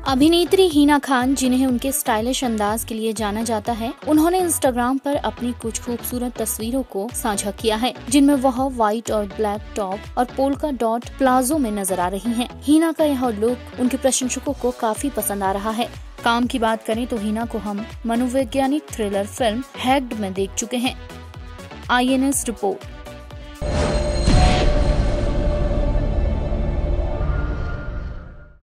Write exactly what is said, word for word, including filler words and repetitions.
अभिनेत्री हिना खान, जिन्हें उनके स्टाइलिश अंदाज के लिए जाना जाता है, उन्होंने इंस्टाग्राम पर अपनी कुछ खूबसूरत तस्वीरों को साझा किया है, जिनमें वह व्हाइट और ब्लैक टॉप और पोल्का डॉट प्लाजो में नजर आ रही हैं। हिना का यह लुक उनके प्रशंसकों को काफी पसंद आ रहा है। काम की बात करें तो हिना को हम मनोवैज्ञानिक थ्रिलर फिल्म हैक्ड में देख चुके हैं। I N S report.